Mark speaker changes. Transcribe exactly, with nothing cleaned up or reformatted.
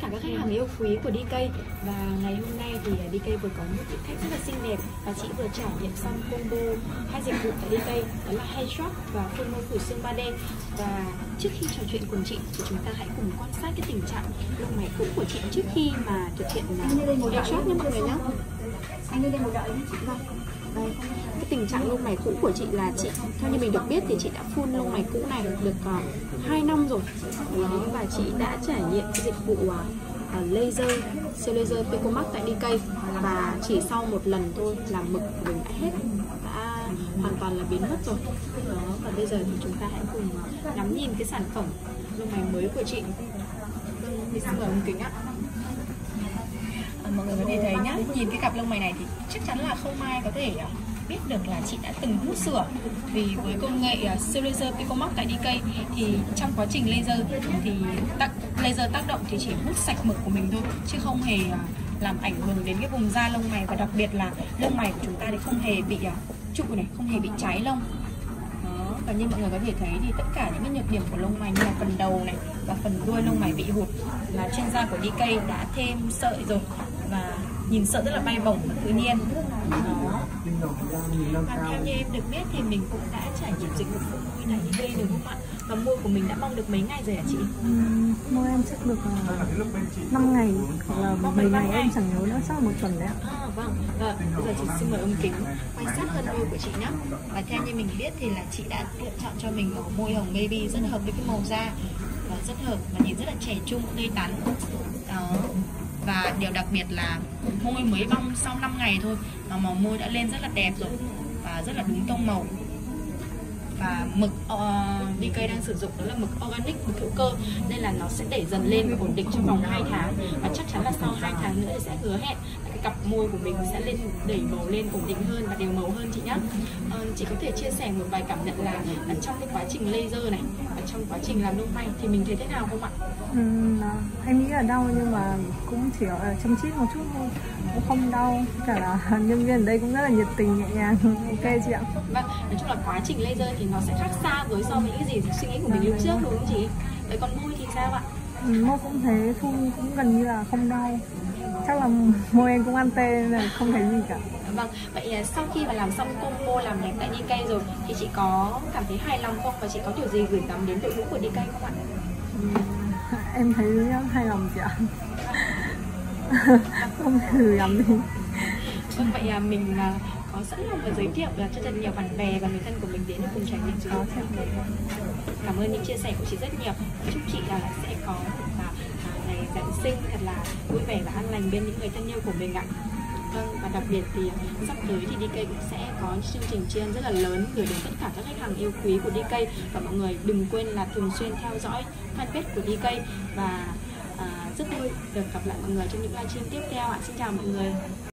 Speaker 1: cả các khách hàng yêu quý của đê ca. Và ngày hôm nay thì đê ca vừa có một vị khách rất là xinh đẹp và chị vừa trải nghiệm xong combo hai dịch vụ tại đê ca, đó là hair shop và phun môi phủ xương ba D. Và trước khi trò chuyện cùng chị thì chúng ta hãy cùng quan sát cái tình trạng lông mày cũ của chị trước khi mà thực hiện hair shop nhé mọi người nhé.
Speaker 2: Anh lên đây một đợi chị. Vâng.
Speaker 1: Đây, cái tình trạng lông mày cũ của chị là chị, theo như mình được biết thì chị đã phun lông mày cũ này được uh, hai năm rồi. Đó, và chị đã trải nghiệm cái dịch vụ uh, uh, laser, siêu laser Picomax tại đê ca, và chỉ sau một lần thôi là mực của mình đã hết, đã hoàn toàn là biến mất rồi. Đó, và bây giờ thì chúng ta hãy cùng uh, ngắm nhìn cái sản phẩm lông mày mới của chị. Mình xin mời ông kính ạ.
Speaker 3: Mọi người có thể thấy nhá, nhìn cái cặp lông mày này thì chắc chắn là không ai có thể biết được là chị đã từng hút sữa. Vì với công nghệ siêu laser Picomax tại đê ca thì trong quá trình laser thì tác, laser tác động thì chỉ hút sạch mực của mình thôi, chứ không hề làm ảnh hưởng đến cái vùng da lông mày, và đặc biệt là lông mày của chúng ta thì không hề bị trụ này, không hề bị cháy lông. Đó, và như mọi người có thể thấy thì tất cả những cái nhược điểm của lông mày như là phần đầu này và phần đuôi lông mày bị hụt là trên da của đê ca đã thêm sợi rồi, và nhìn sợi rất là bay bổng và tự nhiên. Đó. Và theo như em được biết thì mình cũng đã trải nghiệm dịch vụ phun môi tại đê ca đúng không ạ? Và môi của mình đã bong được mấy ngày rồi hả chị?
Speaker 2: Uhm, môi em chắc được uh, năm ngày hoặc là bảy ngày, em chẳng nhớ nữa, chắc là một tuần đấy ạ.
Speaker 1: À, vâng. À, bây giờ chị xin mời ông kính quan sát thân môi của chị nhé. Và theo như mình biết thì là chị đã lựa chọn cho mình màu môi hồng baby rất hợp với cái màu da, và rất hợp và nhìn rất là trẻ trung, tươi tắn. Đó. Và điều đặc biệt là môi mới bong sau năm ngày thôi mà màu môi đã lên rất là đẹp rồi và rất là đúng tông màu. Và mực uh, đê ca đang sử dụng đó là mực organic, mực hữu cơ, nên là nó sẽ đẩy dần lên và ổn định trong vòng hai tháng. Và chắc chắn là sau hai tháng nữa thì sẽ hứa hẹn là cái cặp môi của mình sẽ lên đẩy màu lên ổn định hơn và đều màu hơn chị nhé. Uh, chị có thể chia sẻ một vài cảm nhận là ở trong cái quá trình laser này, ở trong quá trình làm lông mày thì mình thấy thế nào không ạ?
Speaker 2: Ừ, em nghĩ là đau nhưng mà cũng chỉ ở châm chít một chút thôi, cũng không đau. Cả là nhân viên ở đây cũng rất là nhiệt tình, nhẹ nhàng. Ok chị ạ.
Speaker 1: Vâng, nói chung là quá trình laser thì nó sẽ khác xa với so với những gì suy nghĩ của mình lúc trước đúng không chị? Vậy còn môi thì sao ạ?
Speaker 2: Ừ, môi cũng thế, phun cũng gần như là không đau. Chắc là môi em cũng ăn tê nên là không thấy gì cả.
Speaker 1: Vâng, vậy sau khi mà làm xong combo làm đẹp tại đê ca rồi thì chị có cảm thấy hài lòng không? Và chị có điều gì gửi gắm đến đội ngũ của đê ca không ạ?
Speaker 2: Ừ, em thấy hài lòng chị ạ. Không gửi gắm đi.
Speaker 1: Vâng, vậy à, mình à, có sẵn lòng và giới thiệu là cho thật nhiều bạn bè và người thân của mình đến cùng trải nghiệm dịch vụ. Cảm ơn những chia sẻ của chị rất nhiều. Chúc chị là sẽ có một à, ngày Giáng sinh thật là vui vẻ và an lành bên những người thân yêu của mình ạ. Vâng, và đặc biệt thì sắp tới thì đê ca cũng sẽ có chương trình tri ân rất là lớn gửi đến tất cả các khách hàng yêu quý của đê ca. Và mọi người đừng quên là thường xuyên theo dõi fanpage của đê ca. Và à, rất vui được gặp lại mọi người trong những livestream tiếp theo ạ. Xin chào mọi người.